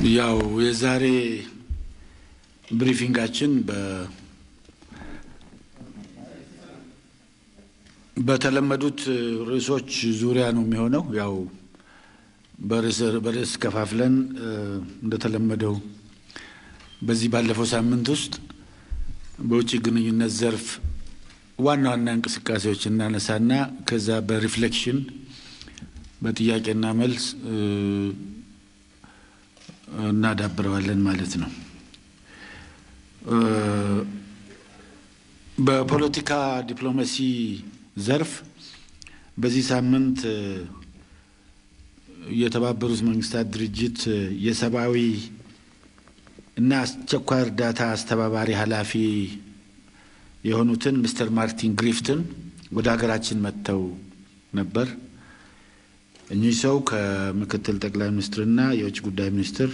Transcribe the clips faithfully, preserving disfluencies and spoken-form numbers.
ያው የዛሬ ብሪፊንጋችን በ በተለመዱት ርዕሶች ዙሪያ ነው የሚሆነው ያው በርዕስ በርዕስ ከፋፍለን እንደተለመደው በዚህ ባለፈው ሳምንት ውስጥ በውጪ ግንኙነት ዘርፍ ዋና ዋና እንቅስቃሴዎች እናነሳና ከዛ በሪፍሌክሽን በጥያቄና መልስ እናዳብረዋለን ማለት ነው በፖለቲካ ዲፕሎማሲ ዘርፍ በዚህ ሳምንት የተባበሩት መንግስታት ድርጅት የሰብአዊ እና አስቸኳይ እርዳታ አስተባባሪ ኃላፊ የሆኑትን ሚስተር ማርቲን ግሪፍትን ወደ ሀገራችን መጥተው ነበር እኚህ ሰው ከምክትል ጠቅላይ ሚኒስትርና የውጭ ጉዳይ ሚኒስትር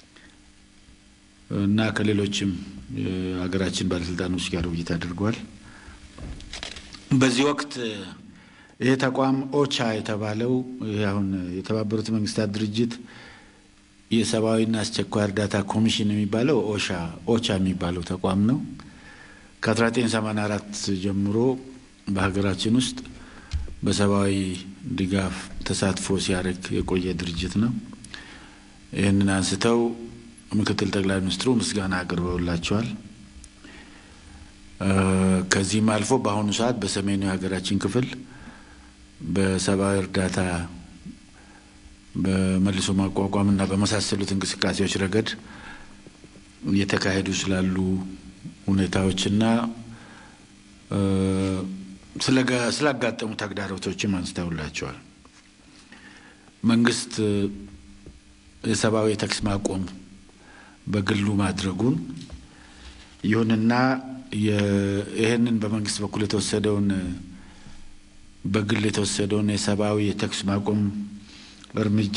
እና ከሌሎችም ሀገራችን ባለስልጣኖች ጋር ውይይት አድርገዋል በዚህ ወቅት ይሄ ተቋም ኦቻ የተባለው አሁን የተባበሩት መንግስታት ድርጅት የሰብአዊና አስቸኳይ እርዳታ ኮሚሽን የሚባለው ኦቻ ኦቻ የሚባለው ተቋም ነው ከ1984 ጀምሮ በሀገራችን ውስጥ በሰብአዊ ድጋፍ ተሳትፎ ሲያደርግ የቆየ ድርጅት ነው ይሄንን አንስተው ምክትል ጠቅላይ ሚኒስትሩ ምስጋና አቅርበውላቸዋል ከዚህም አልፎ በአሁኑ ሰዓት በሰሜኑ የሀገራችን ክፍል በሰብአዊ እርዳታ በመልሶ ማቋቋምና በመሳሰሉት እንቅስቃሴዎች ረገድ እየተካሄዱ ስላሉ ሁኔታዎችና ስለጋ ስላጋጠሙ ተግዳሮቶችም አንስተውላቸዋል መንግስት የሰብአዊ ተኩስ ማቆም በግሉ ማድረጉን ይሁንና ይሄንን በመንግስት በኩል የተወሰደውን በግል የተወሰደውን የሰብአዊ ተኩስ ማቆም እርምጃ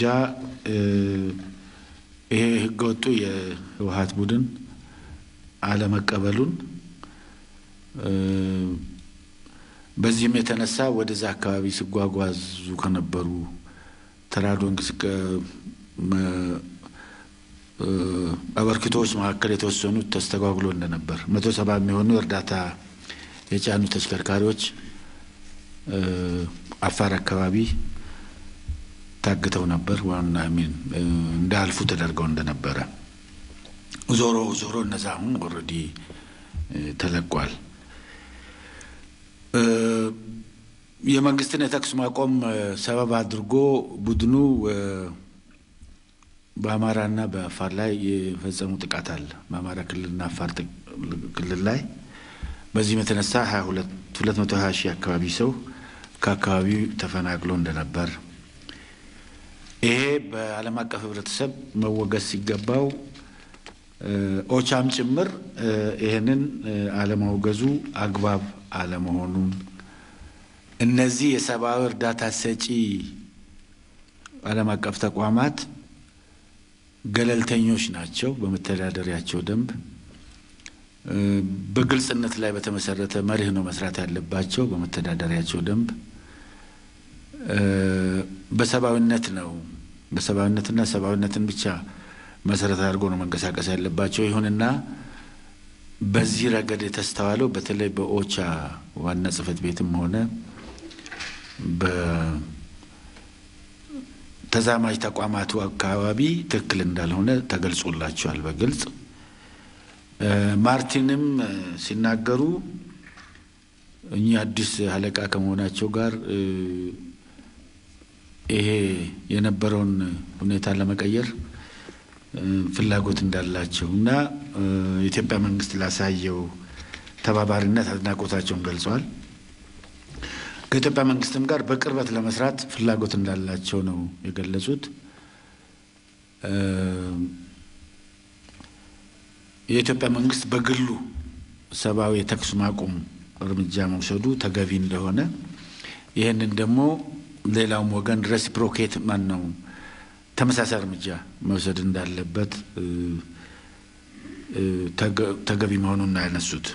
ይሄ ህገወጡ የሕወሃት ቡድን አለመቀበሉን በዚህም የተነሳ ወደዛ አካባቢ ሲጓጓዙ ከነበሩ ተራዶ እንቅስቃሴ አበርክቶች መካከል የተወሰኑት ተስተጓጉሎ እንደነበር መቶ ሰባ የሚሆኑ እርዳታ የጫኑ ተሽከርካሪዎች አፋር አካባቢ ታግተው ነበር ዋና አሚን እንዳልፉ ተደርገው እንደነበረ ዞሮ ዞሮ እነዛሁን ኦሬዲ ተለቋል የመንግስትን የተኩስ ማቆም ሰበብ አድርጎ ቡድኑ በአማራና በአፋር ላይ የፈጸሙ ጥቃት አለ በአማራ ክልልና አፋር ክልል ላይ በዚህ የተነሳ ሁለት መቶ ሀያ ሺህ አካባቢ ሰው ከአካባቢው ተፈናቅሎ እንደነበር ይሄ በዓለም አቀፍ ህብረተሰብ መወገዝ ሲገባው ኦቻም ጭምር ይሄንን አለማውገዙ አግባብ አለመሆኑን እነዚህ የሰብአዊ እርዳታ ሰጪ ዓለም አቀፍ ተቋማት ገለልተኞች ናቸው በመተዳደሪያቸው ደንብ በግልጽነት ላይ በተመሰረተ መርህ ነው መስራት ያለባቸው በመተዳደሪያቸው ደንብ በሰብአዊነት ነው በሰብአዊነትና ሰብአዊነትን ብቻ መሰረት አድርጎ ነው መንቀሳቀስ ያለባቸው ይሁንና በዚህ ረገድ የተስተዋለው በተለይ በኦቻ ዋና ጽፈት ቤትም ሆነ በ ተዛማጅ ተቋማቱ አካባቢ ትክክል እንዳልሆነ ተገልጾላቸዋል በግልጽ ማርቲንም ሲናገሩ እኛ አዲስ አለቃ ከመሆናቸው ጋር ይሄ የነበረውን ሁኔታ ለመቀየር ፍላጎት እንዳላቸውና የኢትዮጵያ መንግስት ላሳየው ተባባሪነት አድናቆታቸውን ገልጸዋል ከኢትዮጵያ መንግስትም ጋር በቅርበት ለመስራት ፍላጎት እንዳላቸው ነው የገለጹት የኢትዮጵያ መንግስት በግሉ ሰብአዊ የተኩስ ማቆም እርምጃ መውሰዱ ተገቢ እንደሆነ ይሄንን ደግሞ ሌላውም ወገን ሬሲፕሮኬት ማን ነው ተመሳሳይ እርምጃ መውሰድ እንዳለበት ተገቢ መሆኑን ያነሱት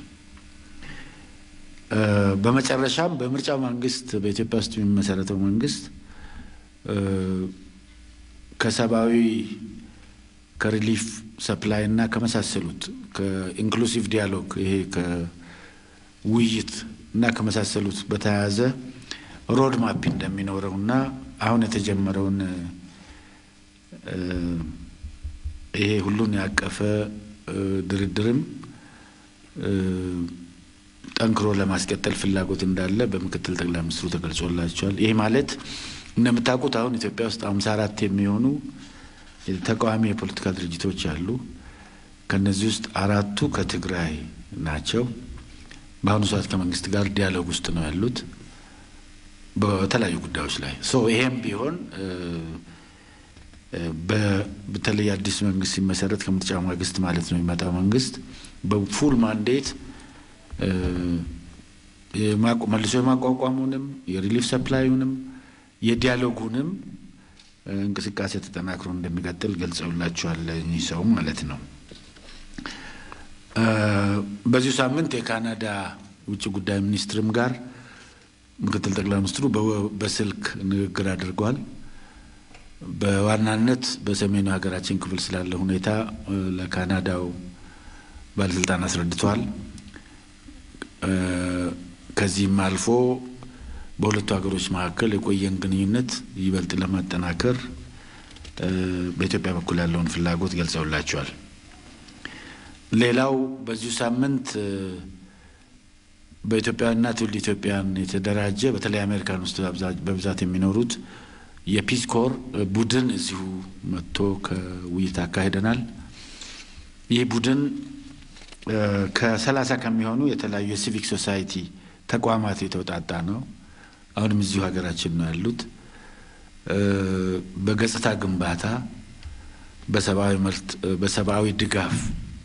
በመጨረሻም በምርጫው መንግስት በኢትዮጵያ ውስጥ የሚመሰረተው መንግስት ከሰብአዊ ከሪሊፍ ሰፕላይ እና ከመሳሰሉት ከኢንክሉሲቭ ዲያሎግ ይሄ ከውይይት እና ከመሳሰሉት በተያያዘ ሮድ ማፕ እንደሚኖረውና አሁን የተጀመረውን ይሄ ሁሉን ያቀፈ ድርድርም ጠንክሮ ለማስቀጠል ፍላጎት እንዳለ በመከተል ጠቅላይ ሚኒስትሩ ተገልጾላቸዋል። ይሄ ማለት እንደምታውቁት አሁን ኢትዮጵያ ውስጥ ሃምሳ አራት የሚሆኑ ተቃዋሚ የፖለቲካ ድርጅቶች አሉ። ከነዚህ ውስጥ አራቱ ከትግራይ ናቸው። በአሁኑ ሰዓት ከመንግስት ጋር ዲያሎግ ውስጥ ነው ያሉት በተለያዩ ጉዳዮች ላይ ሶ ይሄም ቢሆን በተለይ አዲስ መንግስት ሲመሰረት ከምርጫው ማግስት ማለት ነው የሚመጣው መንግስት በፉል ማንዴት የማቆ መልሶ የማቋቋሙንም የሪሊፍ ሰፕላዩንም የዲያሎጉንም እንቅስቃሴ ተጠናክሮ እንደሚቀጥል ገልጸውላቸዋል እኚህ ሰው ማለት ነው። በዚህ ሳምንት የካናዳ ውጭ ጉዳይ ሚኒስትርም ጋር ምክትል ጠቅላይ ሚኒስትሩ በስልክ ንግግር አድርገዋል። በዋናነት በሰሜኑ ሀገራችን ክፍል ስላለ ሁኔታ ለካናዳው ባለስልጣን አስረድተዋል። ከዚህም አልፎ በሁለቱ ሀገሮች መካከል የቆየን ግንኙነት ይበልጥ ለማጠናከር በኢትዮጵያ በኩል ያለውን ፍላጎት ገልጸውላቸዋል። ሌላው በዚህ ሳምንት በኢትዮጵያና ትውልደ ኢትዮጵያን የተደራጀ በተለይ አሜሪካን ውስጥ በብዛት የሚኖሩት የፒስ ኮር ቡድን እዚሁ መጥቶ ከውይይት አካሂደናል። ይህ ቡድን ከሰላሳ ከሚሆኑ የተለያዩ የሲቪክ ሶሳይቲ ተቋማት የተውጣጣ ነው። አሁንም እዚሁ ሀገራችን ነው ያሉት። በገጽታ ግንባታ በሰብአዊ መብት በሰብአዊ ድጋፍ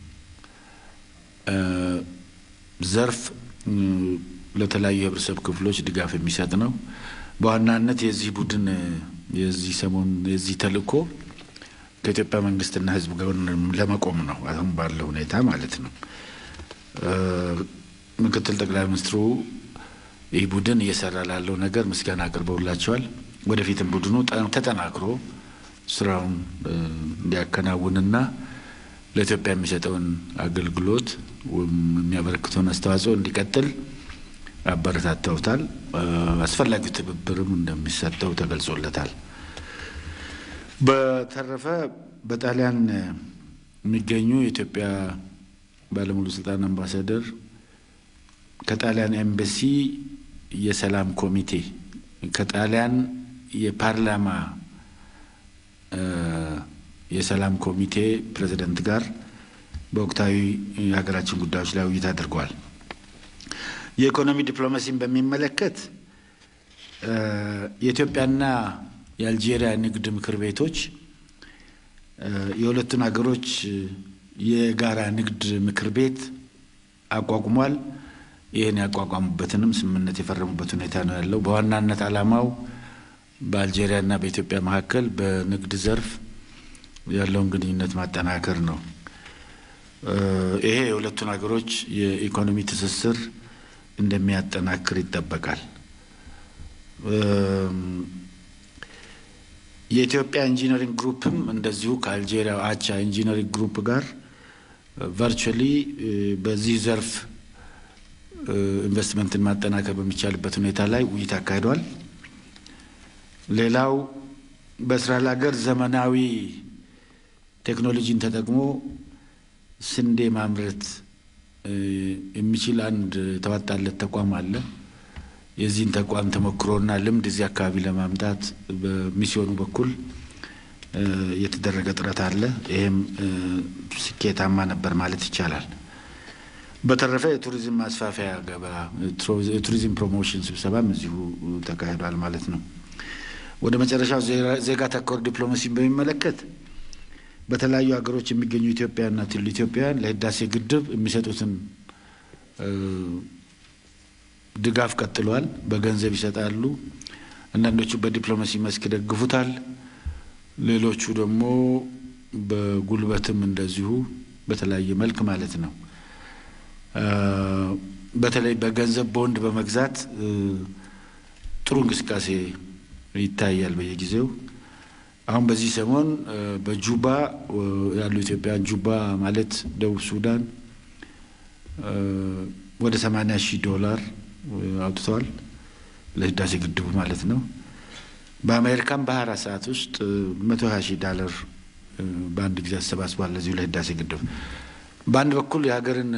ዘርፍ ለተለያዩ የህብረተሰብ ክፍሎች ድጋፍ የሚሰጥ ነው። በዋናነት የዚህ ቡድን የዚህ ሰሞን የዚህ ተልእኮ ከኢትዮጵያ መንግስትና ህዝብ ጋር ለመቆም ነው አሁን ባለው ሁኔታ ማለት ነው። ምክትል ጠቅላይ ሚኒስትሩ ይህ ቡድን እየሰራ ላለው ነገር ምስጋና አቅርበውላቸዋል። ወደፊትም ቡድኑ ተጠናክሮ ስራውን እንዲያከናውንና ለኢትዮጵያ የሚሰጠውን አገልግሎት የሚያበረክተውን አስተዋጽኦ እንዲቀጥል አበረታተውታል። አስፈላጊው ትብብርም እንደሚሰጠው ተገልጾለታል። በተረፈ በጣሊያን የሚገኙ የኢትዮጵያ ባለሙሉ ስልጣን አምባሳደር ከጣሊያን ኤምባሲ የሰላም ኮሚቴ ከጣሊያን የፓርላማ የሰላም ኮሚቴ ፕሬዝዳንት ጋር በወቅታዊ የሀገራችን ጉዳዮች ላይ ውይይት አድርገዋል። የኢኮኖሚ ዲፕሎማሲን በሚመለከት የኢትዮጵያና የአልጄሪያ ንግድ ምክር ቤቶች የሁለቱን ሀገሮች የጋራ ንግድ ምክር ቤት አቋቁሟል። ይሄን ያቋቋሙበትንም ስምምነት የፈረሙበት ሁኔታ ነው ያለው። በዋናነት ዓላማው በአልጄሪያና በኢትዮጵያ መካከል በንግድ ዘርፍ ያለውን ግንኙነት ማጠናከር ነው። ይሄ የሁለቱን ሀገሮች የኢኮኖሚ ትስስር እንደሚያጠናክር ይጠበቃል። የኢትዮጵያ ኢንጂነሪንግ ግሩፕም እንደዚሁ ከአልጄሪያ አቻ ኢንጂነሪንግ ግሩፕ ጋር ቨርቹዋሊ በዚህ ዘርፍ ኢንቨስትመንትን ማጠናከር በሚቻልበት ሁኔታ ላይ ውይይት አካሂዷል። ሌላው በእስራኤል ሀገር ዘመናዊ ቴክኖሎጂን ተጠቅሞ ስንዴ ማምረት የሚችል አንድ ተዋጣለት ተቋም አለ። የዚህን ተቋም ተሞክሮና ልምድ እዚህ አካባቢ ለማምጣት በሚስዮኑ በኩል የተደረገ ጥረት አለ። ይሄም ስኬታማ ነበር ማለት ይቻላል። በተረፈ የቱሪዝም ማስፋፊያ ገባ የቱሪዝም ፕሮሞሽን ስብሰባም እዚሁ ተካሂዷል ማለት ነው። ወደ መጨረሻው ዜጋ ተኮር ዲፕሎማሲን በሚመለከት በተለያዩ ሀገሮች የሚገኙ ኢትዮጵያና ትውልደ ኢትዮጵያውያን ለህዳሴ ግድብ የሚሰጡትን ድጋፍ ቀጥሏል። በገንዘብ ይሰጣሉ። አንዳንዶቹ በዲፕሎማሲ መስክ ደግፉታል። ሌሎቹ ደግሞ በጉልበትም እንደዚሁ በተለያየ መልክ ማለት ነው። በተለይ በገንዘብ ቦንድ በመግዛት ጥሩ እንቅስቃሴ ይታያል በየጊዜው። አሁን በዚህ ሰሞን በጁባ ያሉ ኢትዮጵያን ጁባ ማለት ደቡብ ሱዳን ወደ ሰማንያ ሺህ ዶላር አውጥተዋል ለህዳሴ ግድቡ ማለት ነው። በአሜሪካም በሃያ አራት ሰዓት ውስጥ መቶ ሃያ ሺህ ዶላር በአንድ ጊዜ አሰባስቧል ለዚህ ለህዳሴ ግድብ። በአንድ በኩል የሀገርን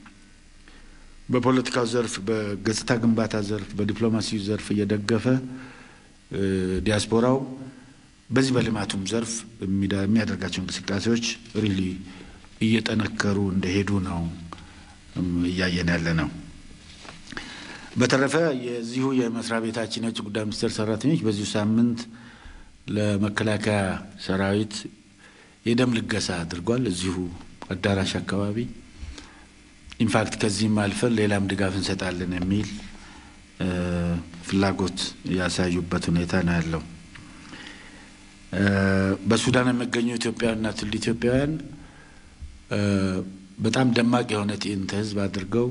በፖለቲካው ዘርፍ በገጽታ ግንባታ ዘርፍ በዲፕሎማሲው ዘርፍ እየደገፈ ዲያስፖራው በዚህ በልማቱም ዘርፍ የሚያደርጋቸው እንቅስቃሴዎች ሪሊ እየጠነከሩ እንደሄዱ ነው እያየን ያለ ነው። በተረፈ የዚሁ የመስሪያ ቤታችን የውጭ ጉዳይ ሚኒስቴር ሰራተኞች በዚሁ ሳምንት ለመከላከያ ሰራዊት የደም ልገሳ አድርጓል እዚሁ አዳራሽ አካባቢ። ኢንፋክት ከዚህም አልፈን ሌላም ድጋፍ እንሰጣለን የሚል ፍላጎት ያሳዩበት ሁኔታ ነው ያለው። በሱዳን የሚገኙ ኢትዮጵያውያንና ትውልደ ኢትዮጵያውያን በጣም ደማቅ የሆነ ትዕይንተ ህዝብ አድርገው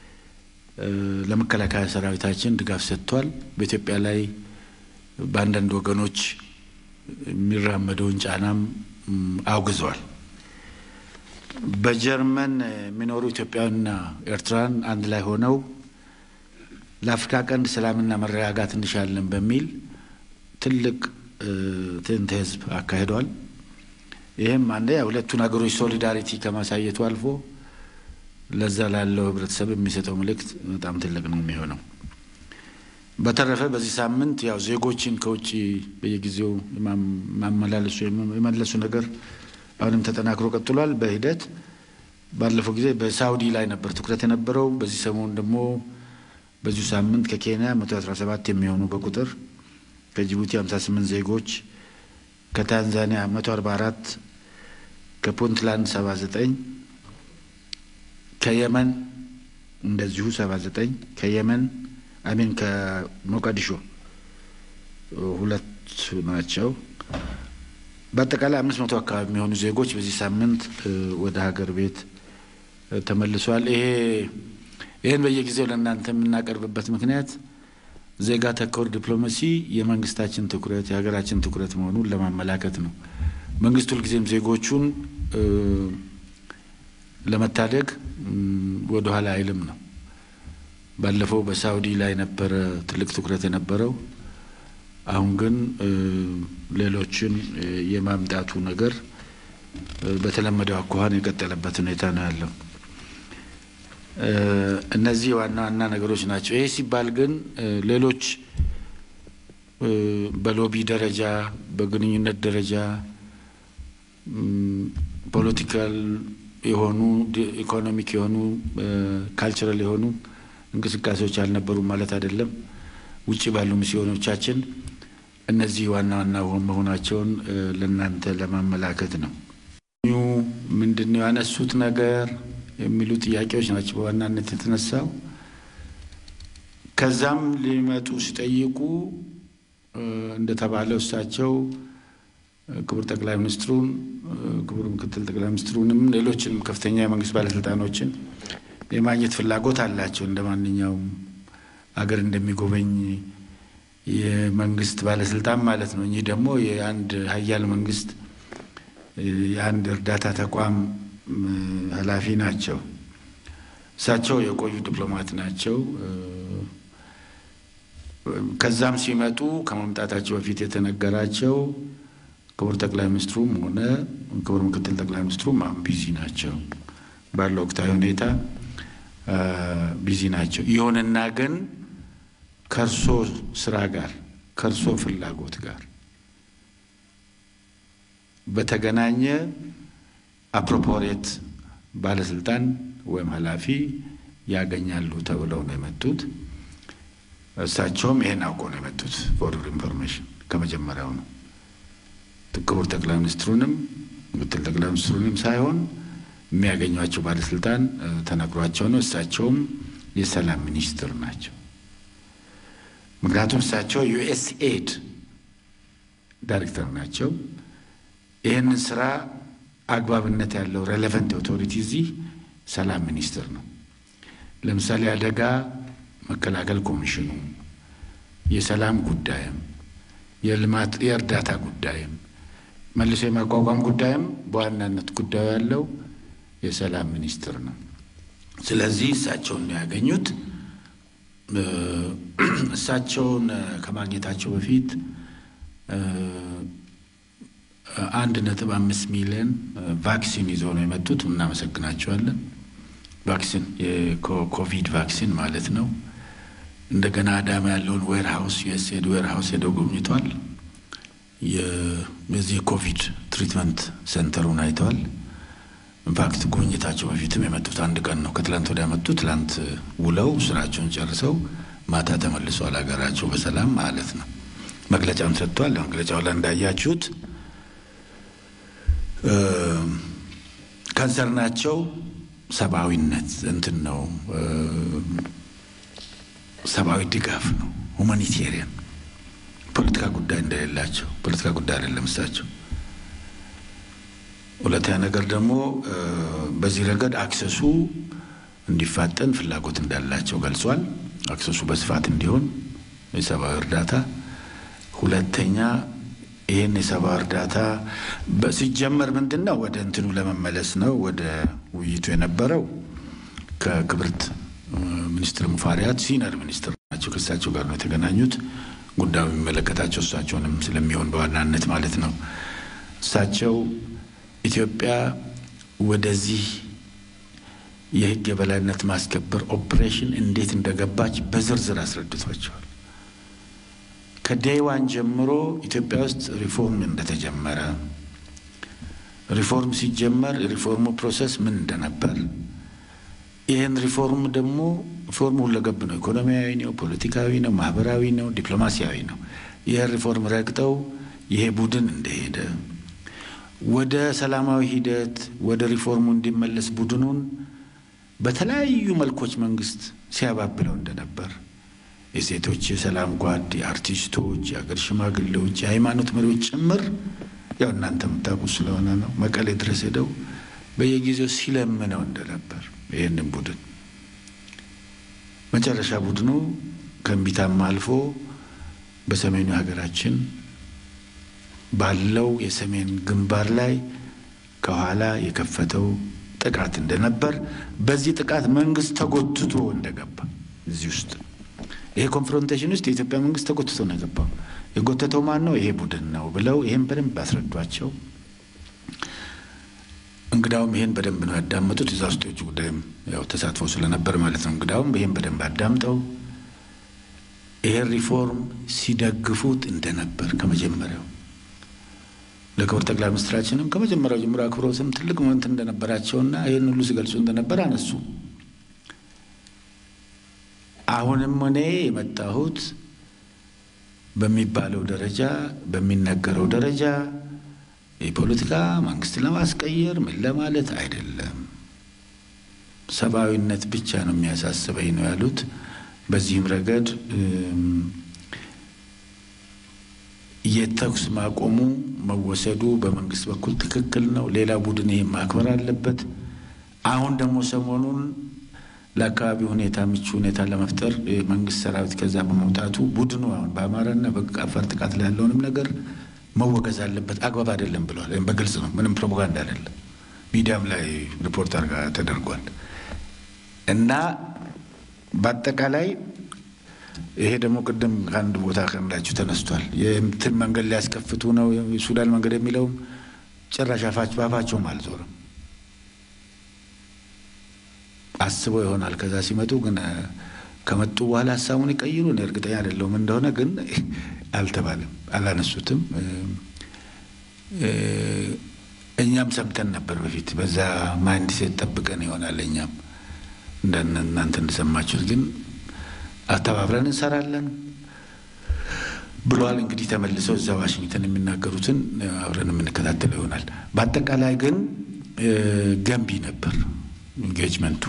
ለመከላከያ ሰራዊታችን ድጋፍ ሰጥቷል። በኢትዮጵያ ላይ በአንዳንድ ወገኖች የሚራመደውን ጫናም አውግዘዋል። በጀርመን የሚኖሩ ኢትዮጵያውያንና ኤርትራን አንድ ላይ ሆነው ለአፍሪካ ቀንድ ሰላምና መረጋጋት እንሻለን በሚል ትልቅ ትዕይንተ ህዝብ አካሂዷል። ይሄም አንደ ሁለቱን ሀገሮች ሶሊዳሪቲ ከማሳየቱ አልፎ ለዛ ላለው ህብረተሰብ የሚሰጠው መልእክት በጣም ትልቅ ነው የሚሆነው። በተረፈ በዚህ ሳምንት ያው ዜጎችን ከውጪ በየጊዜው ማመላለሱ የመለሱ ነገር አሁንም ተጠናክሮ ቀጥሏል በሂደት። ባለፈው ጊዜ በሳውዲ ላይ ነበር ትኩረት የነበረው። በዚህ ሰሞን ደግሞ በዚህ ሳምንት ከኬንያ መቶ አስራ ሰባት የሚሆኑ በቁጥር ከጅቡቲ ሃምሳ ስምንት ዜጎች ከታንዛኒያ መቶ አርባ አራት ከፑንትላንድ ሰባ ዘጠኝ ከየመን እንደዚሁ ሰባ ዘጠኝ ከየመን አሚን ከሞቃዲሾ ሁለት ናቸው። በአጠቃላይ አምስት መቶ አካባቢ የሚሆኑ ዜጎች በዚህ ሳምንት ወደ ሀገር ቤት ተመልሰዋል። ይሄ ይሄን በየጊዜው ለእናንተ የምናቀርብበት ምክንያት ዜጋ ተኮር ዲፕሎማሲ የመንግስታችን ትኩረት የሀገራችን ትኩረት መሆኑን ለማመላከት ነው። መንግስቱ ሁልጊዜም ዜጎቹን ለመታደግ ወደ ኋላ አይልም ነው። ባለፈው በሳውዲ ላይ ነበር ትልቅ ትኩረት የነበረው። አሁን ግን ሌሎችን የማምጣቱ ነገር በተለመደው አኳኋን የቀጠለበት ሁኔታ ነው ያለው። እነዚህ ዋና ዋና ነገሮች ናቸው። ይሄ ሲባል ግን ሌሎች በሎቢ ደረጃ በግንኙነት ደረጃ ፖለቲካል የሆኑ ኢኮኖሚክ የሆኑ ካልቸራል የሆኑ እንቅስቃሴዎች አልነበሩም ማለት አይደለም። ውጪ ባሉ ሚስዮኖቻችን እነዚህ ዋና ዋና መሆናቸውን ለእናንተ ለማመላከት ነው። ምንድነው ያነሱት ነገር የሚሉ ጥያቄዎች ናቸው በዋናነት የተነሳው። ከዛም ሊመጡ ሲጠይቁ እንደተባለው እሳቸው ክቡር ጠቅላይ ሚኒስትሩን ክቡር ምክትል ጠቅላይ ሚኒስትሩንም ሌሎችንም ከፍተኛ የመንግስት ባለስልጣኖችን የማግኘት ፍላጎት አላቸው እንደማንኛውም ሀገር እንደሚጎበኝ የመንግስት ባለስልጣን ማለት ነው። እኚህ ደግሞ የአንድ ሀያል መንግስት የአንድ እርዳታ ተቋም ኃላፊ ናቸው። እሳቸው የቆዩ ዲፕሎማት ናቸው። ከዛም ሲመጡ ከመምጣታቸው በፊት የተነገራቸው ክቡር ጠቅላይ ሚኒስትሩም ሆነ ክቡር ምክትል ጠቅላይ ሚኒስትሩም ቢዚ ናቸው፣ ባለው ወቅታዊ ሁኔታ ቢዚ ናቸው። ይሁንና ግን ከርሶ ስራ ጋር ከርሶ ፍላጎት ጋር በተገናኘ አፕሮፖሪየት ባለስልጣን ወይም ኃላፊ ያገኛሉ ተብለው ነው የመጡት። እሳቸውም ይሄን አውቀው ነው የመጡት ፎር ኢንፎርሜሽን ከመጀመሪያው ነው። ክቡር ጠቅላይ ሚኒስትሩንም ምክትል ጠቅላይ ሚኒስትሩንም ሳይሆን የሚያገኟቸው ባለስልጣን ተነግሯቸው ነው። እሳቸውም የሰላም ሚኒስትር ናቸው። ምክንያቱም እሳቸው ዩኤስኤድ ዳይሬክተር ናቸው። ይህንን ስራ አግባብነት ያለው ሬሌቫንት ኦቶሪቲ እዚህ ሰላም ሚኒስትር ነው። ለምሳሌ አደጋ መከላከል ኮሚሽኑ የሰላም ጉዳይም የልማት የእርዳታ ጉዳይም መልሶ የማቋቋም ጉዳይም በዋናነት ጉዳዩ ያለው የሰላም ሚኒስትር ነው። ስለዚህ እሳቸውን ያገኙት እሳቸውን ከማግኘታቸው በፊት አንድ ነጥብ አምስት ሚሊዮን ቫክሲን ይዘው ነው የመጡት። እናመሰግናቸዋለን። ቫክሲን የኮቪድ ቫክሲን ማለት ነው። እንደገና አዳማ ያለውን ዌርሃውስ ዩኤስኤድ ዌርሃውስ ሄደው ጎብኝተዋል። የዚህ ኮቪድ ትሪትመንት ሴንተሩን አይተዋል። ኢንፋክት ጉብኝታቸው በፊትም የመጡት አንድ ቀን ነው። ከትላንት ወዲያ መጡት። ትላንት ውለው ስራቸውን ጨርሰው ማታ ተመልሰዋል ሀገራቸው በሰላም ማለት ነው። መግለጫውን ሰጥቷል። መግለጫው ላይ እንዳያችሁት ካንሰርናቸው ሰብአዊነት እንትን ነው፣ ሰብአዊ ድጋፍ ነው፣ ሁማኒቴሪያን ፖለቲካ ጉዳይ እንደሌላቸው። ፖለቲካ ጉዳይ አይደለም እሳቸው። ሁለተኛ ነገር ደግሞ በዚህ ረገድ አክሰሱ እንዲፋጠን ፍላጎት እንዳላቸው ገልጿል። አክሰሱ በስፋት እንዲሆን የሰብአዊ እርዳታ። ሁለተኛ ይሄን የሰብአዊ እርዳታ በሲጀመር ምንድነው ወደ እንትኑ ለመመለስ ነው ወደ ውይይቱ የነበረው ከክብርት ሚኒስትር ሙፈሪያት ሲኒየር ሚኒስትር ናቸው። ከእሳቸው ጋር ነው የተገናኙት። ጉዳዩ የሚመለከታቸው እሳቸውንም ስለሚሆን በዋናነት ማለት ነው። እሳቸው ኢትዮጵያ ወደዚህ የህግ የበላይነት ማስከበር ኦፕሬሽን እንዴት እንደገባች በዝርዝር አስረድቷቸዋል። ከዴይዋን ጀምሮ ኢትዮጵያ ውስጥ ሪፎርም እንደተጀመረ፣ ሪፎርም ሲጀመር የሪፎርሙ ፕሮሰስ ምን እንደነበር፣ ይሄን ሪፎርም ደግሞ ሪፎርሙ ሁለገብ ነው። ኢኮኖሚያዊ ነው፣ ፖለቲካዊ ነው፣ ማህበራዊ ነው፣ ዲፕሎማሲያዊ ነው። ይሄ ሪፎርም ረግጠው ይሄ ቡድን እንደሄደ ወደ ሰላማዊ ሂደት ወደ ሪፎርሙ እንዲመለስ ቡድኑን በተለያዩ መልኮች መንግስት ሲያባብለው እንደነበር፣ የሴቶች የሰላም ጓድ፣ የአርቲስቶች፣ የአገር ሽማግሌዎች፣ የሃይማኖት መሪዎች ጭምር ያው እናንተ የምታውቁ ስለሆነ ነው መቀሌ ድረስ ሄደው በየጊዜው ሲለምነው እንደነበር ይሄንን ቡድን መጨረሻ ቡድኑ ከእምቢታም አልፎ በሰሜኑ ሀገራችን ባለው የሰሜን ግንባር ላይ ከኋላ የከፈተው ጥቃት እንደነበር፣ በዚህ ጥቃት መንግስት ተጎትቶ እንደገባ እዚህ ውስጥ ይሄ ኮንፍሮንቴሽን ውስጥ የኢትዮጵያ መንግስት ተጎትቶ ነው የገባው። የጎተተው ማን ነው? ይሄ ቡድን ነው ብለው ይሄን በደንብ አስረዷቸው። እንግዳውም ይሄን በደንብ ነው ያዳመጡት። እዛ ውስጥ የውጭ ጉዳይም ያው ተሳትፎ ስለነበር ማለት ነው። እንግዳውም ይሄን በደንብ አዳምጠው ይሄን ሪፎርም ሲደግፉት እንደነበር ከመጀመሪያው ለክብር ጠቅላይ ሚኒስትራችንም ከመጀመሪያው ጀምሮ አክብሮትም ትልቅ ሞመንት እንደነበራቸውና ይሄን ሁሉ ሲገልጹ እንደነበር አነሱ። አሁንም እኔ የመጣሁት በሚባለው ደረጃ በሚነገረው ደረጃ የፖለቲካ መንግስት ለማስቀየር ምን ለማለት አይደለም፣ ሰብአዊነት ብቻ ነው የሚያሳስበኝ ነው ያሉት። በዚህም ረገድ የተኩስ ማቆሙ መወሰዱ በመንግስት በኩል ትክክል ነው። ሌላ ቡድን ይሄን ማክበር አለበት። አሁን ደግሞ ሰሞኑን ለአካባቢው ሁኔታ ምቹ ሁኔታ ለመፍጠር መንግስት ሰራዊት ከዛ በመውጣቱ ቡድኑ አሁን በአማራና በአፋር ጥቃት ላይ ያለውንም ነገር መወገዝ አለበት፣ አግባብ አይደለም ብለዋል። በግልጽ ነው፣ ምንም ፕሮፓጋንዳ አይደለም። ሚዲያም ላይ ሪፖርት አድርጋ ተደርጓል። እና በአጠቃላይ ይሄ ደግሞ ቅድም ከአንድ ቦታ ከምላችሁ ተነስቷል። የእንትን መንገድ ሊያስከፍቱ ነው የሱዳን መንገድ የሚለውም ጭራሽ አፋች ባፋቸውም አልዞርም። አስበው ይሆናል ከዛ ሲመጡ፣ ግን ከመጡ በኋላ ሀሳቡን ይቀይሩ ነው እርግጠኛ አይደለሁም እንደሆነ፣ ግን አልተባለም፣ አላነሱትም። እኛም ሰምተን ነበር በፊት በዛ ማይንድ ሴት ጠብቀን ይሆናል እኛም እንደናንተ እንደሰማችሁት፣ ግን አተባብረን እንሰራለን ብሏል። እንግዲህ ተመልሰው እዛ ዋሽንግተን የሚናገሩትን አብረን የምንከታተለው ይሆናል። በአጠቃላይ ግን ገንቢ ነበር ኢንጌጅመንቱ።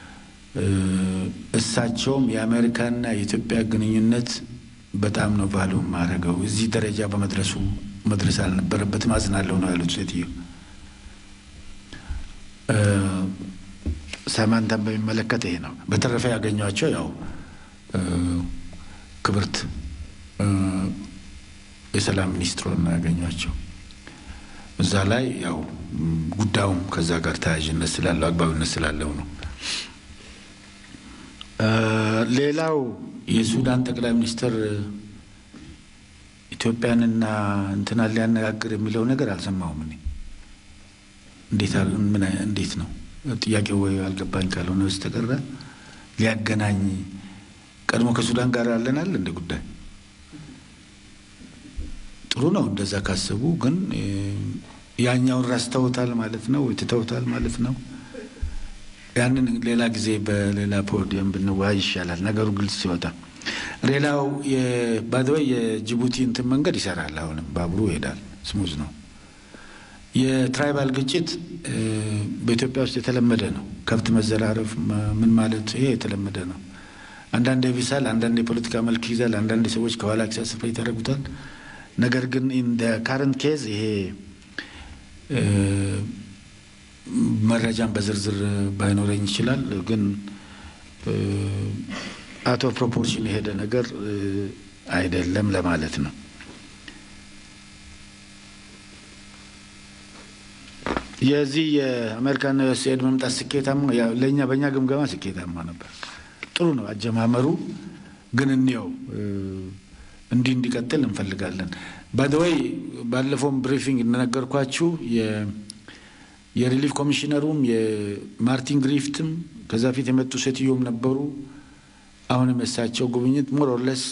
እሳቸውም የአሜሪካና የኢትዮጵያ ግንኙነት በጣም ነው ቫሉ ማረገው፣ እዚህ ደረጃ በመድረሱ መድረስ አልነበረበትም፣ አዝናለሁ ነው ያሉት ሴትዮ። ሰማንታን በሚመለከት ይሄ ነው። በተረፈ ያገኟቸው ያው ክብርት የሰላም ሚኒስትሩን ነው ያገኟቸው። እዛ ላይ ያው ጉዳዩም ከዛ ጋር ታያዥነት ስላለው አግባብነት ስላለው ነው ሌላው የሱዳን ጠቅላይ ሚኒስትር ኢትዮጵያንና እንትና ሊያነጋግር የሚለው ነገር አልሰማሁም እኔ እንዴት ምን እንዴት ነው ጥያቄው ወይ አልገባኝ ካልሆነ በስተቀር ሊያገናኝ ቀድሞ ከሱዳን ጋር ያለናል እንደ ጉዳይ ጥሩ ነው እንደዛ ካሰቡ ግን ያኛው ራስተውታል ማለት ነው ወጥተውታል ማለት ነው ያንን ሌላ ጊዜ በሌላ ፖዲየም ብንዋይ ይሻላል ነገሩ ግልጽ ሲወጣ ሌላው የባድወይ የጅቡቲ እንትን መንገድ ይሰራል አሁንም ባቡሩ ይሄዳል ስሙዝ ነው የትራይባል ግጭት በኢትዮጵያ ውስጥ የተለመደ ነው ከብት መዘራረፍ ምን ማለት ይሄ የተለመደ ነው አንዳንድ ቢሳል አንዳንድ የፖለቲካ መልክ ይዛል አንዳንድ ሰዎች ከኋላ አክሰስፍ ይተረጉታል ነገር ግን in the current case ይሄ መረጃን በዝርዝር ባይኖረኝ ይችላል ግን out of proportion ሄደ ነገር አይደለም ለማለት ነው የዚህ የአሜሪካን ዩኤስኤድ መምጣት ስኬታማ ለኛ በእኛ ግምገማ ስኬታማ ነበር ጥሩ ነው አጀማመሩ ግን እንየው እንዲ እንዲቀጥል እንፈልጋለን by the way ባለፈው ብሪፊንግ እንደነገርኳችሁ የ የሪሊፍ ኮሚሽነሩም የማርቲን ግሪፍትም ከዛ ፊት የመጡ ሴትዮም ነበሩ አሁን መሳቸው ጉብኝት ሞር ኦር ሌስ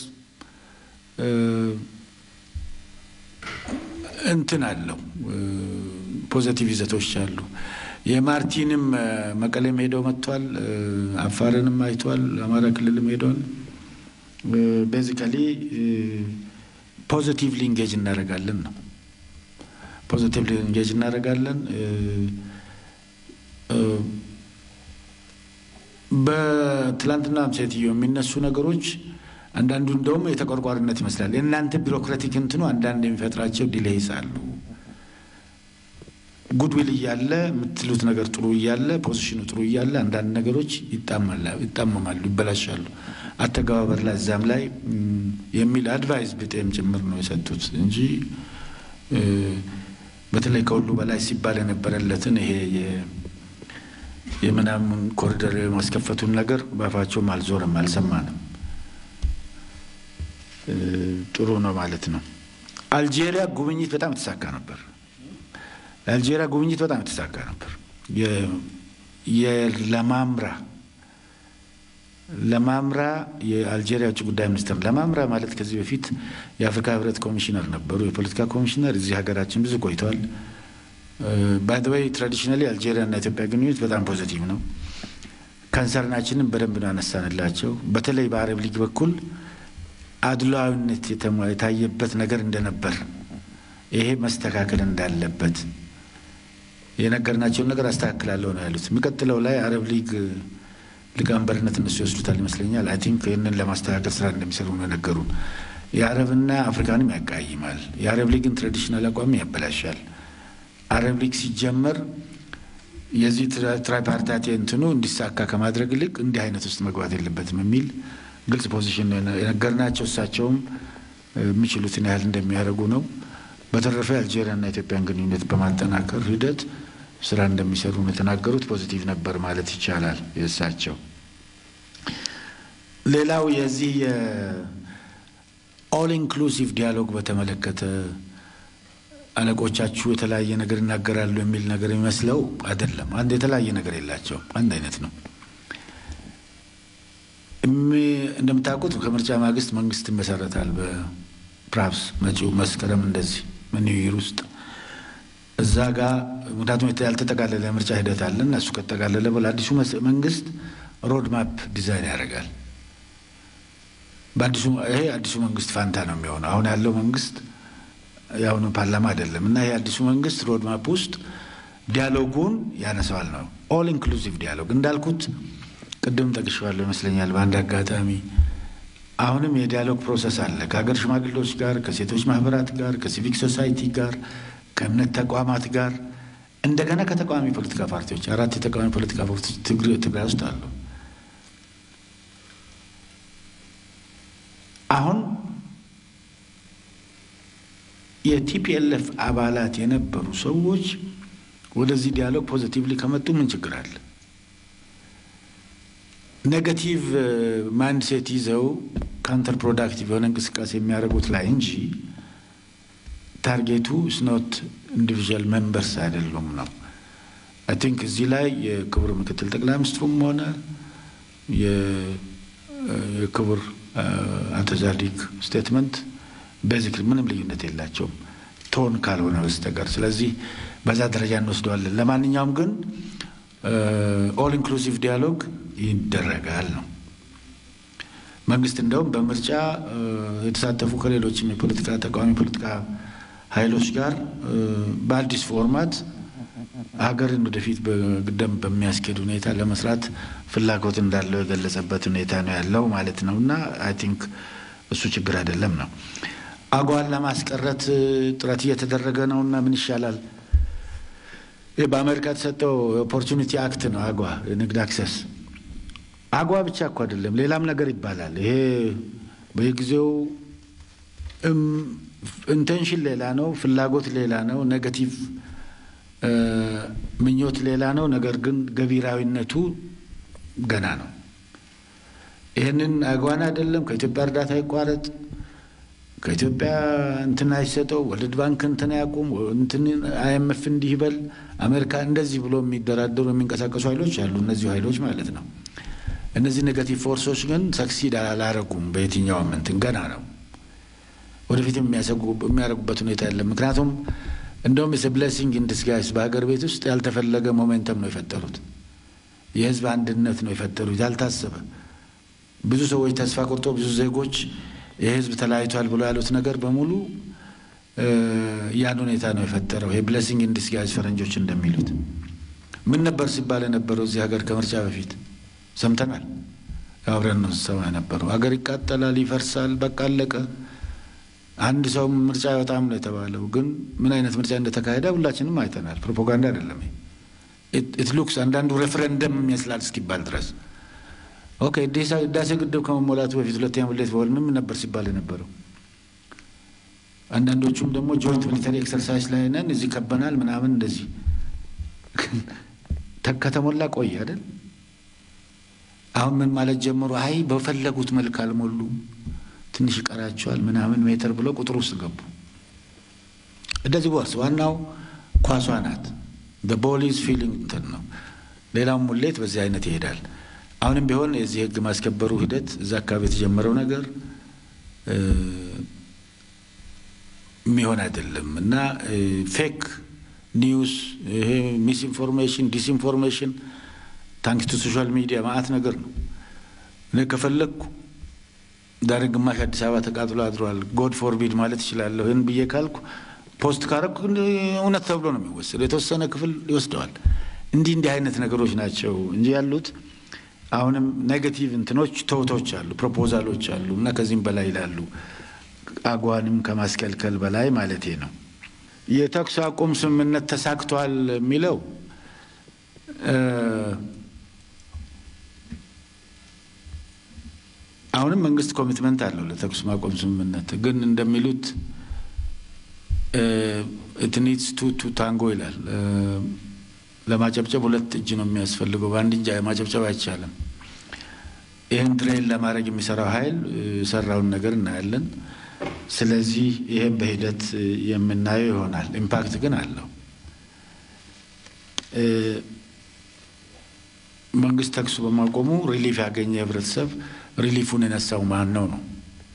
እንትን አለው ፖዚቲቭ ይዘቶች አሉ የማርቲንም መቀሌም ሄደው መጥቷል አፋርንም አይቷል አማራ ክልልም ሄዷል basically positively engage እናደርጋለን ነው positively engage እናደርጋለን በትላንትና ሴትዮ የሚነሱ ነገሮች አንዳንዱ እንደውም የተቆርቋሪነት ይመስላል እናንተ ቢሮክራቲክ እንትኑ አንዳንድ የሚፈጥራቸው ዲሌይስ አሉ ጉድዊል ይያለ ምትሉት ነገር ጥሩ ይያለ ፖዚሽኑ ጥሩ ይያለ አንዳንድ ነገሮች ይጣማሉ ይጣመማሉ ይበላሻሉ አተጋባበር ላይ ዛም ላይ የሚል አድቫይስ በጣም ጭምር ነው የሰጡት እንጂ በተለይ ከሁሉ በላይ ሲባል የነበረለትን ይሄ የምናምን ኮሪደር ማስከፈቱን ነገር ባፋቸው ማልዞርም አልሰማንም ጥሩ ነው ማለት ነው አልጄሪያ ጉብኝት በጣም ተሳካ ነበር አልጄሪያ ጉብኝት በጣም ተሳካ ነበር የ የለማምራ ለማምራ የአልጄሪያ ውጭ ጉዳይ ሚኒስትር ለማምራ ማለት ከዚህ በፊት የአፍሪካ ህብረት ኮሚሽነር ነበሩ የፖለቲካ ኮሚሽነር እዚህ ሀገራችን ብዙ ቆይተዋል by the way traditionally አልጄሪያ እና ኢትዮጵያ ግንኙነት በጣም ፖዚቲቭ ነው ካንሰርናችንን በደንብ ነው አነሳንላቸው በተለይ በአረብ ሊግ በኩል አድሏዊነት የታየበት ነገር እንደነበር ይሄ መስተካከል እንዳለበት የነገርናቸው ነገር አስተካክላለሁ ነው ያሉት የሚቀጥለው ላይ አረብ ሊግ ሊቀመንበርነት እነሱ ይወስዱታል ይመስለኛል አይ ቲንክ ይሄንን ለማስተካከል ስራ እንደሚሰሩ ነው ነገሩን የአረብና አፍሪካንም ያቃይማል የአረብ ሊግን ትራዲሽናል አቋም ያበላሻል አረብ ሊግ ሲጀመር የዚህ ትራይፓርታይት እንትኑ እንዲሳካ ከማድረግ ይልቅ እንዲህ አይነት ውስጥ መግባት የለበትም የሚል ግልጽ ፖዚሽን የነገርናቸው እሳቸውም የሚችሉትን ያህል እንደሚያደርጉ ነው በተረፈ አልጄሪያና ኢትዮጵያን ግንኙነት በማጠናከር ሂደት ስራ እንደሚሰሩ ነው የተናገሩት ፖዚቲቭ ነበር ማለት ይቻላል የእሳቸው ሌላው የዚህ ኦል ኢንክሉሲቭ ዲያሎግ በተመለከተ አለቆቻችሁ የተለያየ ነገር እናገራሉ የሚል ነገር ይመስለው አይደለም አንድ የተለያየ ነገር የላቸው አንድ አይነት ነው እንደምታውቁት ከምርጫ ማግስት መንግስት መሰረታል በፕራፕስ መጪው መስከረም እንደዚህ በኒው ውስጥ እዛ ጋር ምክንያቱም ያልተጠቃለለ ምርጫ ሂደት አለና እሱ ከተጠቃለለ በኋላ አዲሱ መንግስት ሮድ ማፕ ዲዛይን ያደርጋል በአዲሱ ይሄ አዲሱ መንግስት ፋንታ ነው የሚሆነው አሁን ያለው መንግስት ያው ነው ፓርላማ አይደለም እና ይሄ አዲሱ መንግስት ሮድ ማፕ ውስጥ ዲያሎጉን ያነሳዋል ነው ኦል ኢንክሉሲቭ ዲያሎግ እንዳልኩት ቅድም ጠቅሼዋለሁ ይመስለኛል በአንድ አጋጣሚ አሁንም የዲያሎግ ፕሮሰስ አለ ከሀገር ሽማግሌዎች ጋር ከሴቶች ማህበራት ጋር ከሲቪክ ሶሳይቲ ጋር ከእምነት ተቋማት ጋር እንደገና ከተቃዋሚ ፖለቲካ ፓርቲዎች አራት የተቃዋሚ ፖለቲካ ፓርቲዎች ትግራይ ውስጥ አሉ አሁን የቲፒኤልኤፍ አባላት የነበሩ ሰዎች ወደዚህ ዲያሎግ ፖዚቲቭሊ ከመጡ ምን ችግር አለ? ኔጋቲቭ ማይንድሴት ይዘው ካውንተር ፕሮዳክቲቭ የሆነ እንቅስቃሴ የሚያደርጉት ላይ እንጂ ታርጌቱ is not individual members አይደሉም ነው። I think እዚህ ላይ የክቡር ምክትል ጠቅላይ ሚኒስትሩም ሆነ የክቡር አተዛዲክ ስቴትመንት ቤዚክሊ ምንም ልዩነት የላቸውም ቶን ካልሆነ በስተቀር። ስለዚህ በዛ ደረጃ እንወስደዋለን። ለማንኛውም ግን ኦል ኢንክሉሲቭ ዲያሎግ ይደረጋል ነው። መንግስት እንደውም በምርጫ የተሳተፉ ከሌሎችም የፖለቲካ ተቃዋሚ ፖለቲካ ኃይሎች ጋር በአዲስ ፎርማት ሀገርን ወደፊት በግደም በሚያስኬድ ሁኔታ ለመስራት ፍላጎት እንዳለው የገለጸበት ሁኔታ ነው ያለው ማለት ነውና አይ ቲንክ እሱ ችግር አይደለም ነው። አጓን ለማስቀረት ጥረት እየተደረገ ነውና ምን ይሻላል? በአሜሪካ ተሰጠው ኦፖርቹኒቲ አክት ነው አጓ ንግድ አክሰስ። አጓ ብቻ እኮ አይደለም ሌላም ነገር ይባላል። ይሄ በጊዜው ኢንቴንሽን ሌላ ነው፣ ፍላጎት ሌላ ነው፣ ኔጋቲቭ ምኞት ሌላ ነው። ነገር ግን ገቢራዊነቱ ገና ነው። ይሄንን አጓን አይደለም ከኢትዮጵያ እርዳታ ይቋረጥ፣ ከኢትዮጵያ እንትና ይሰጠው፣ ወርልድ ባንክ እንትና ያቁም፣ እንትን አይኤምኤፍ እንዲህ ይበል፣ አሜሪካ እንደዚህ ብሎ የሚደራደሩ የሚንቀሳቀሱ ኃይሎች አሉ። እነዚህ ኃይሎች ማለት ነው። እነዚህ ኔጋቲቭ ፎርሶች ግን ሰክሲድ አላረጉም። በየትኛውም እንትን ገና ነው። ወደፊት የሚያሰጉ የሚያረጉበት ሁኔታ የለም። ምክንያቱም እንደውም is a blessing in disguise በሀገር ቤት ውስጥ ያልተፈለገ ሞሜንተም ነው የፈጠሩት። የህዝብ አንድነት ነው የፈጠሩት ያልታሰበ። ብዙ ሰዎች ተስፋ ቆርጦ ብዙ ዜጎች የህዝብ ተለያይቷል ብሎ ያሉት ነገር በሙሉ ያን ሁኔታ ነው የፈጠረው። ይሄ blessing in disguise ፈረንጆች እንደሚሉት ምን ነበር ሲባል የነበረው እዚህ ሀገር ከምርጫ በፊት ሰምተናል። አብረን ነው ሰው የነበረው ሀገር ይቃጠላል፣ ይፈርሳል፣ በቃ አለቀ። አንድ ሰው ምርጫ ይወጣም ነው የተባለው። ግን ምን አይነት ምርጫ እንደተካሄደ ሁላችንም አይተናል። ፕሮፓጋንዳ አይደለም። it looks አንዳንዱ ሬፈረንደም የሚያስላል እስኪባል ድረስ ኦኬ ዲሳ ዳሴ ግድብ ከመሞላቱ በፊት ሁለተኛ ሙሌት በሆነም ነበር ሲባል የነበረው። አንዳንዶቹም ደግሞ ጆይንት ሚሊተሪ ኤክሰርሳይዝ ላይ ነን እዚህ ከበናል ምናምን እንደዚህ ተከተሞላ ቆይ አይደል? አሁን ምን ማለት ጀመሩ? አይ በፈለጉት መልክ አልሞሉ ትንሽ ይቀራቸዋል ምናምን ሜትር ብሎ ቁጥር ውስጥ ገቡ። እንደዚህ ወርስ ዋናው ኳሷ ናት። the ball is feeling እንትን ነው። ሌላው ሙሌት በዚህ አይነት ይሄዳል። አሁንም ቢሆን የዚህ ህግ ማስከበሩ ሂደት እዛ አካባቢ የተጀመረው ነገር የሚሆን አይደለም እና ፌክ ኒውስ፣ ይሄ ሚስ ኢንፎርሜሽን፣ ዲስኢንፎርሜሽን ታንክስ ቱ ሶሻል ሚዲያ ማለት ነገር ነው። እኔ ከፈለኩ ዳር ግማሽ አዲስ አበባ ተቃጥሎ አድሯል ጎድ ፎርቢድ ማለት ይችላል። ይሄን ብዬ ካልኩ ፖስት ካረኩ እውነት ተብሎ ነው የሚወሰደው። የተወሰነ ክፍል ይወስደዋል። እንዲህ እንዲህ አይነት ነገሮች ናቸው እንጂ ያሉት አሁንም ኔጋቲቭ እንትኖች ቶቶች አሉ፣ ፕሮፖዛሎች አሉ እና ከዚህም በላይ ይላሉ። አጓንም ከማስከልከል በላይ ማለት ነው። የተኩስ አቁም ስምምነት ተሳክቷል የሚለው አሁንም መንግስት ኮሚትመንት አለው ለተኩስ ማቆም ስምምነት። ግን እንደሚሉት it needs two to tango ይላል። ለማጨብጨብ ሁለት እጅ ነው የሚያስፈልገው፣ በአንድ እጅ ማጨብጨብ አይቻልም። ይሄን ትሬን ለማድረግ የሚሰራው ኃይል ሰራውን ነገር እናያለን። ስለዚህ ይሄን በሂደት የምናየው ይሆናል። ኢምፓክት ግን አለው። መንግስት ተኩስ በማቆሙ ሪሊፍ ያገኘ ህብረተሰብ ሪሊፉን የነሳው ማን ነው ነው?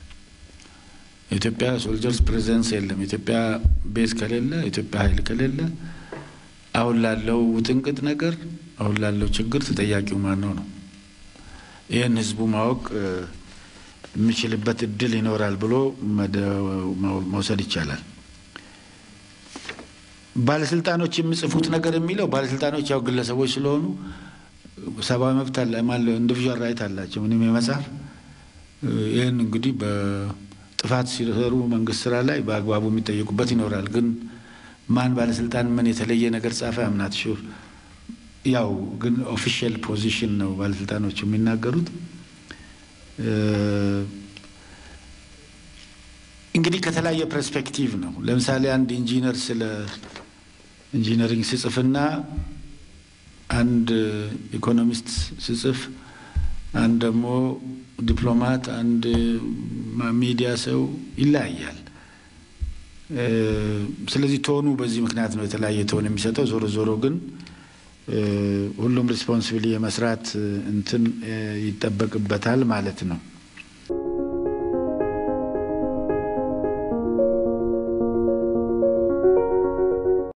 ኢትዮጵያ ሶልጀርስ ፕሬዘንስ የለም። ኢትዮጵያ ቤዝ ከሌለ፣ ኢትዮጵያ ኃይል ከሌለ አሁን ላለው ውጥንቅጥ ነገር አሁን ላለው ችግር ተጠያቂው ማን ነው ነው? ይሄን ህዝቡ ማወቅ የሚችልበት እድል ይኖራል ብሎ መውሰድ ይቻላል። ባለስልጣኖች የሚጽፉት ነገር የሚለው ባለስልጣኖች ያው ግለሰቦች ስለሆኑ ሰብአዊ መብት አለ ማለት ኢንዲቪጁዋል ራይት አላቸው ምንም የመጻፍ ይሄን እንግዲህ በጥፋት ሲሰሩ መንግስት ስራ ላይ በአግባቡ የሚጠየቁበት ይኖራል። ግን ማን ባለስልጣን ምን የተለየ ነገር ጻፈ አምናት ሹር ያው ግን ኦፊሻል ፖዚሽን ነው ባለስልጣኖች የሚናገሩት። እንግዲህ ከተለያየ ፐርስፔክቲቭ ነው ለምሳሌ አንድ ኢንጂነር ስለ ኢንጂነሪንግ ሲጽፍና አንድ ኢኮኖሚስት ሲጽፍ አንድ ደግሞ ዲፕሎማት አንድ ሚዲያ ሰው ይለያያል ስለዚህ ቶኑ በዚህ ምክንያት ነው የተለያየ ቶን የሚሰጠው ዞሮ ዞሮ ግን ሁሉም ሪስፖንሲቢሊቲ የመስራት እንትን ይተበቅበታል ማለት ነው